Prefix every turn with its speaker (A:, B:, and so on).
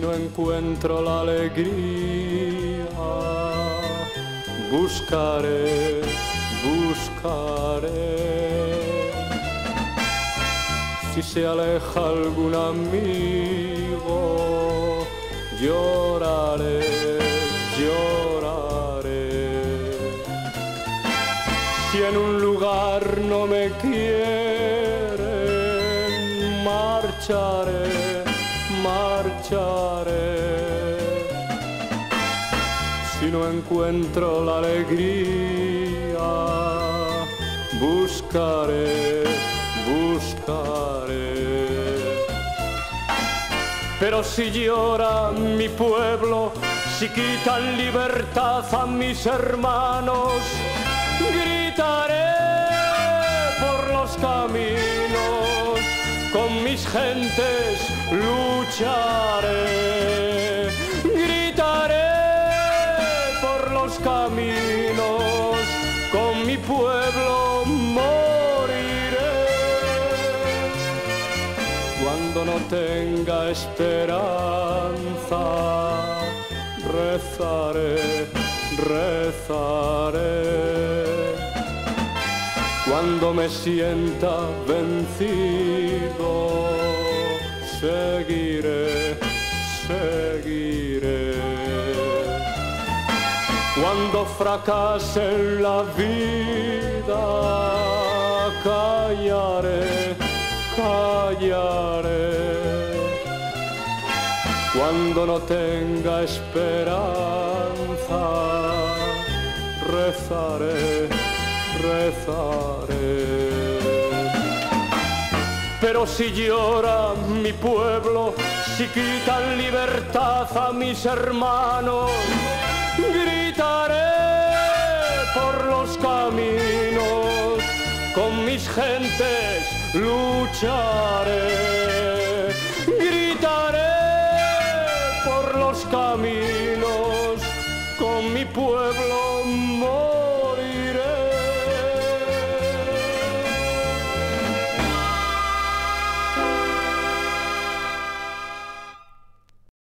A: no encuentro la alegría, buscaré, buscaré. Si se aleja algún amigo, lloraré, lloraré. Si en un lugar no me quieren, marcharé, marcharé. Si no encuentro la alegría, buscaré, buscaré. Pero si llora mi pueblo, si quitan libertad a mis hermanos, gritaré por los caminos, con mis gentes lucharé. Gritaré por los caminos, con mi pueblo moriré. Cuando no tenga esperanza, rezaré, rezaré. Cuando me sienta vencido, seguiré, seguiré. Cuando fracase en la vida, callaré, callaré. Cuando no tenga esperanza, rezaré, rezaré. Pero si llora mi pueblo, si quitan libertad a mis hermanos, gritaré por los caminos, con mis gentes lucharé. Gritaré por los caminos, con mi pueblo